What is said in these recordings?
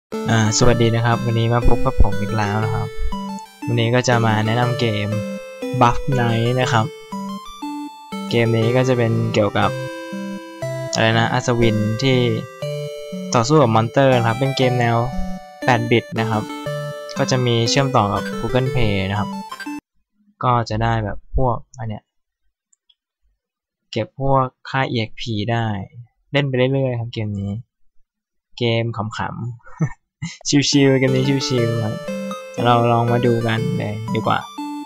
สวัสดีนะครับวันนี้มาพบกับผมอีกแล้วนะครับวันนี้ก็จะมาแนะนำเกม Buff Night นะครับเกมนี้ก็จะเป็นเกี่ยวกับอะไรนะอัศวินที่ต่อสู้กับมอนสเตอร์นะครับเป็นเกมแนว8 บิตนะครับก็จะมีเชื่อมต่อกับ Google Play นะครับก็จะได้แบบพวกอันเนี้ยเก็บพวกค่า EXP ได้เล่นไปเรื่อยๆครับเกมนี้เกมขำๆชิวๆกันนี้ชิวๆครับเราลองมาดูกันเลยดีกว่า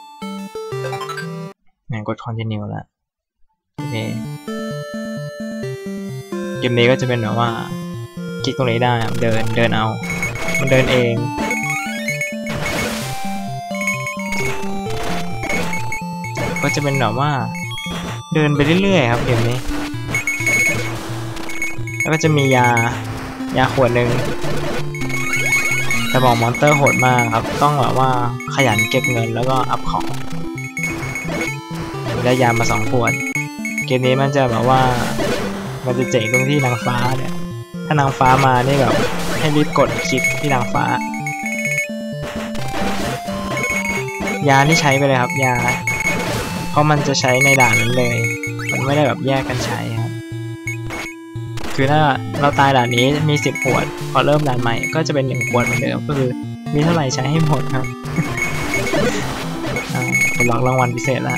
กด continue แล้วโอเคเกมนี้ก็จะเป็นแบบว่าคลิกตรงนี้ได้เดินเอามันเดินเองก็จะเป็นแบบว่าเดินไปเรื่อยๆครับเกมนี้แล้วก็จะมียาขวดหนึ่งแต่บอกมอนสเตอร์โหดมากครับต้องแบบว่าขยันเก็บเงินแล้วก็อัพของได้ยามา2 ขวดเกมนี้มันจะแบบว่ามันจะเจ๋งตรงที่นางฟ้าเนี่ยถ้านางฟ้ามานี่แบบให้รีบกดคลิกที่นางฟ้ายาที่ใช้ไปเลยครับยาเพราะมันจะใช้ในด่านนั้นเลยมันไม่ได้แบบแยกกันใช้ครับคือถ้าเราตายด่านนี้มี10 ขวดพอเริ่มด่านใหม่ก็จะเป็น1 ขวดเหมือนเดิมก็คือมีเท่าไหร่ใช้ให้หมดครับผลลัพธ์รางวัลพิเศษแล้ว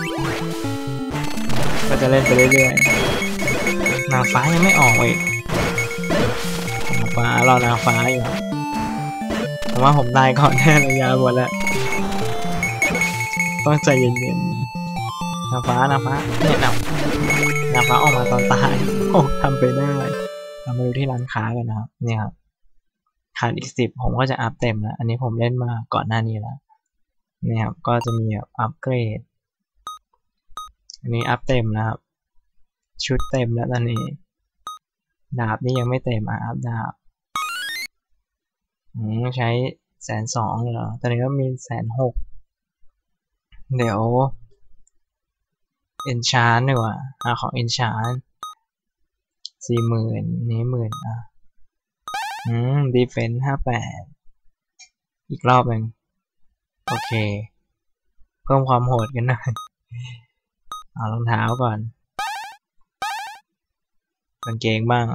ก็จะเล่นไปเรื่อยๆนางฟ้ายังไม่ออกอีกนางฟ้ารอนางฟ้าอยู่ผมว่าผมตายก่อนแน่เลยยาหมดแล้วต้องใจเย็นๆนางฟ้าเนี่ยนางฟ้าออกมาตอนตายโอ้ทำไปได้เรามาดูที่ร้านค้ากันนะครับนี่ครับขาดอีก10ผมก็จะอัพเต็มแล้วอันนี้ผมเล่นมาก่อนหน้านี้แล้วนี่ครับก็จะมีแบบอัพเกรดอันนี้อัพเต็มนะครับชุดเต็มแล้วตอนนี้ดาบนี่ยังไม่เต็มอัพดาบใช้120,000เหรอตอนนี้ก็มี160,000เดี๋ยวenchant ดีกว่าของ enchant 40,000นี้10,000defense 58อีกรอบหนึ่งโอเคเพิ่มความโหดกันหน่อยเอารองเท้าก่อนกางเกงบ้าง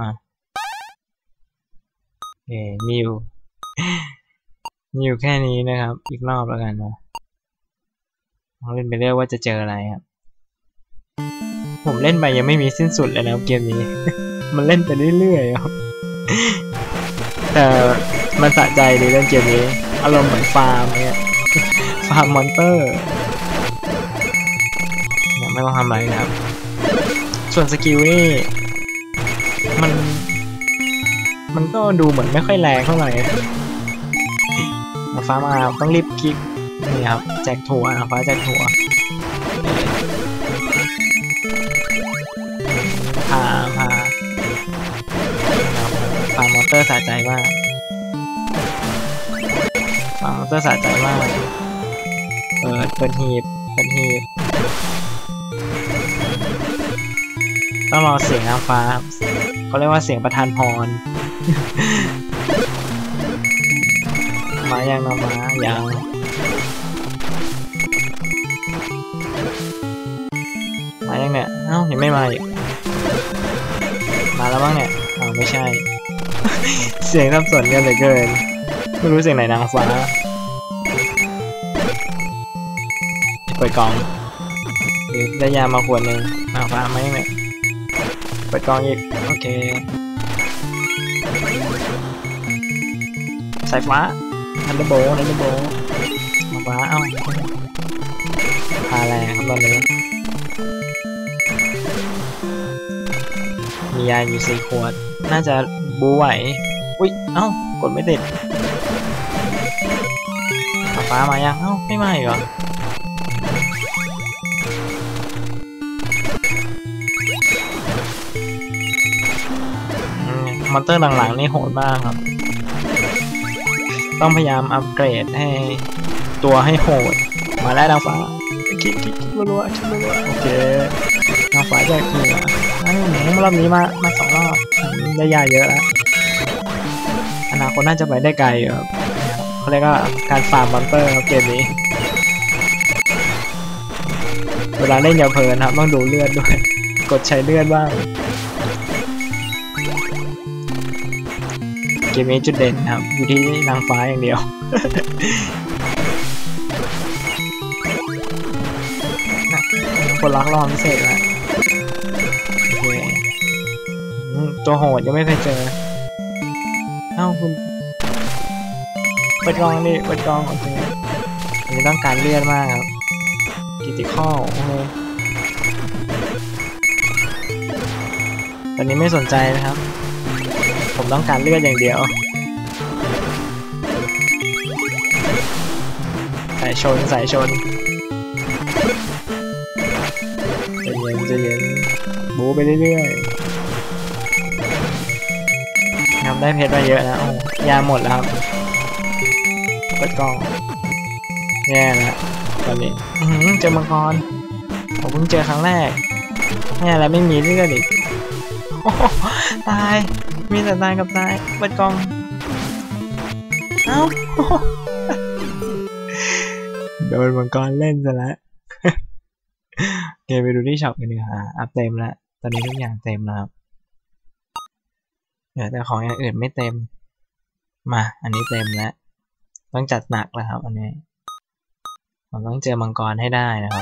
มีอยู่แค่นี้นะครับอีกรอบแล้วกันนะลองเล่นไปเรื่อยว่าจะเจออะไรครับผมเล่นไปยังไม่มีสิ้นสุดเลยนะเกมนี้ มันเล่นไปเรื่อยๆครับแต่มันสะใจดีเล่นเกมนี้อารมณ์เหมือนฟาร์มเนี่ยฟาร์มมอนสเตอร์ไม่ต้องทำอะไรนะครับส่วนสกิลนี่มันก็ดูเหมือนไม่ค่อยแรงเท่าไหร่ฟ้ามาต้องรีบคลิกนี่ครับแจกถั่วฟ้าแจกถั่วพามอนเตอร์สะใจมากฟาร์มมอนเตอร์สะใจมากเปิดหีบต้องรอเสียงนางฟ้าเขาเรียกว่าเสียงประทานพร มายังน้องมายังเนี่ยยังไม่มาอีกมาแล้วบ้างเนี่ยไม่ใช่ เสียงสับสนกันเหลือเกินไม่รู้เสียงไหนนางฟ้าเปิดกล่องได้ยามาขวดหนึ่งนางฟ้าไม่เนี่ยเปิดกล่องอีกโอเคสายฟ้านันเดอร์โบนางฟ้าพาแรงครับตอนนี้มียาอยู่4 ขวดน่าจะบูไหวอุ้ยกดไม่ติดฟ้ามายังไม่มาอีกเหรอมอนเตอร์หลังๆนี่โหดมากครับต้องพยายามอัปเกรดให้ตัวให้โหดมาแล้วนางฟ้าคลิกรัวๆโอเคนางฟ้าแจกหัวรอบนี้มา2 รอบได้ยาเยอะแล้วนางคนน่าจะไปได้ไกลอยู่ครับเขาเรียกว่าการฟาร์มมอนเตอร์ครับเกมนี้เวลาเล่นอย่าเพลินครับต้องดูเลือดด้วยกดใช้เลือดบ้างเกมนี้จุดเด่นครับอยู่ที่นางฟ้าอย่างเดียวคนรักรอพิเศษแล้วโอเคตัวโหดยังไม่เคยเจอเอ้าคุณเปิดกล้องดิเปิดกล้องโอเคอันนี้ต้องการเลือดมากครับกิติข้อโอ้โหตอนนี้ไม่สนใจนะครับผมต้องการเลือดอย่างเดียวสายชนจะเย็นบู๊ไปเรื่อยๆทำได้เพชรมาเยอะนะโอ้ยาหมดแล้วครับเปิดกล้องแย่แล้วตอนนี้เจอมังกรผมเพิ่งเจอครั้งแรกแย่แล้วไม่มีเลือดอีกโอ้ตายมีแต่ตายกับตายเปิดกล้องเอ้าโดนมังกรเล่นซะแล้วโอเคไปดูที่ช็อปกันดีกว่าอัพเต็มแล้วตอนนี้ทุกอย่างเต็มแล้วครับเหลือแต่ของอย่างอื่นไม่เต็มมาอันนี้เต็มแล้วต้องจัดหนักแล้วครับอันนี้ผมต้องเจอมังกรให้ได้นะครับ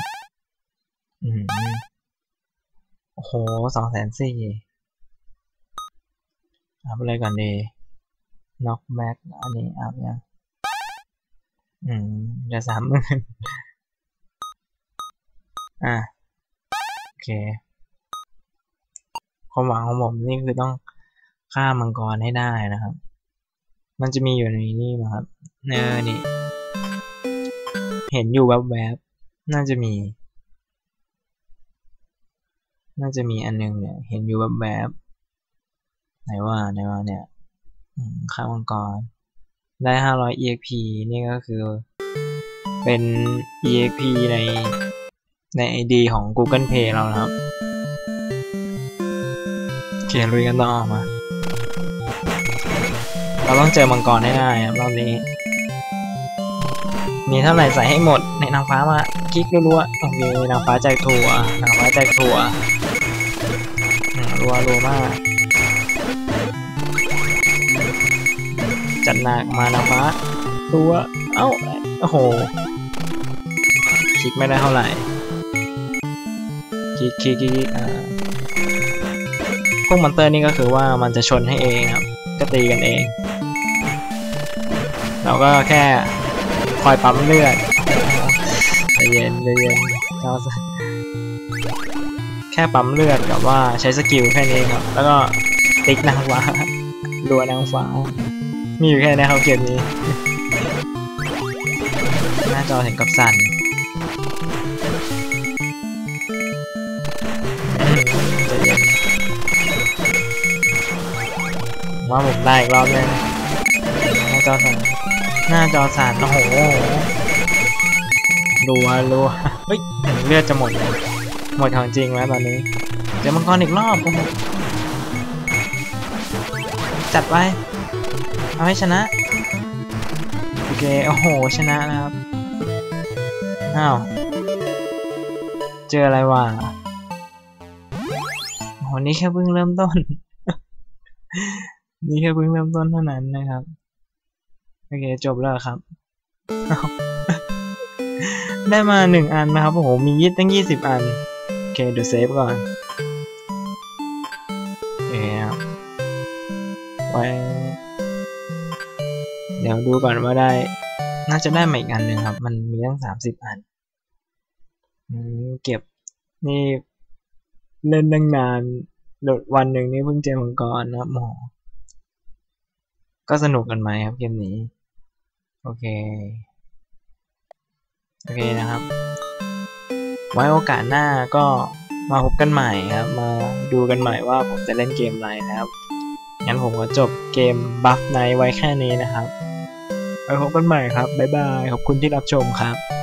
โอ้โห240,000อัพอะไรก่อนดีน็อกแบ็กอันนี้อัพยังจะ30,000โอเคความหวังของผมนี่คือต้องฆ่ามังกรให้ได้นะครับมันจะมีอยู่ในนี่มั้งครับนี่เห็นอยู่แวบๆน่าจะมีอันนึงเนี่ยเห็นอยู่แวบๆไหนว่าเนี่ยฆ่ามังกรได้500 EXP นี่ก็คือเป็น EXP ใน ID ของ Google Play เรานะครับเขียนลุยกันต่อมาเราต้องเจอมังกรให้ได้ครับรอบนี้มีเท่าไหร่ใส่ให้หมดในนางฟ้ามาคลิกรัวๆโอเคนางฟ้าแจกถั่วรัวมากจัดหนักมานางฟ้ารัวเอ้าโอ้โหคลิกไม่ได้เท่าไหร่คลิกพวกมอนเตอร์นี่ก็คือว่ามันจะชนให้เองครับก็ตีกันเองเราก็แค่คอยปั๊มเลือดใจเย็นเราแค่ปั๊มเลือดกับว่าใช้สกิลแค่นี้ครับแล้วก็ติ๊กนางฟ้ารัวนางฟ้ามีอยู่แค่นี้ครับเกมนี้หน้าจอถึงกับสั่นใจเย็นว่าผมได้อีกรอบนึงหน้าจอสั่นโอ้โหรัวเฮ้ยเลือดจะหมดของจริงแล้วตอนนี้เจอมังกรอีกรอบจัดไปเอาให้ชนะโอเคโอ้โหชนะนะครับอ้าวเจออะไรวะโอ้โหนี่แค่เพิ่งเริ่มต้น นี่แค่เพิ่งเริ่มต้นเท่านั้นนะครับโอเคจบแล้วครับ ได้มา1อันนะครับโอ้โหมียึดตั้ง20 อันโอเคเดี๋ยวเซฟก่อนโอเคครับไว้เดี๋ยวดูก่อนว่าได้น่าจะได้มาอีกอันหนึ่งครับมันมีตั้ง30 อันเก็บนี่เล่นตั้งนานวันหนึ่งนี่เพิ่งเจอมังกรนะครับหมอก็สนุกกันไหมครับเกมนี้โอเคนะครับไว้โอกาสหน้าก็มาพบกันใหม่ครับมาดูกันใหม่ว่าผมจะเล่นเกมอะไรนะครับงั้นผมก็จบเกม Buff Night ไว้แค่นี้นะครับไว้พบกันใหม่ครับบ๊ายบายขอบคุณที่รับชมครับ